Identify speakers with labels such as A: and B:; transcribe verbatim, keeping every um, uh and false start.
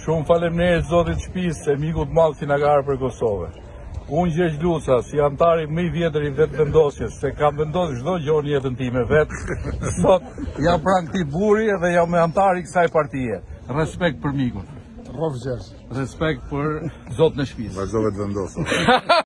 A: Shumë faleminderit zotit shtëpisë se miku të madh që na ka për Kosovë. Unë Gjergj Luca, si antari më i vjetër i vetë vendosjes, se kam vendosur çdo gjë në jetën time vetë, sot jam pranë këtij burri dhe jam antari i kësaj partie. Respekt për mikun.
B: Rrofë Gjergj.
A: Respekt për zotin e shtëpisë.
C: Vazhdove të vendosur.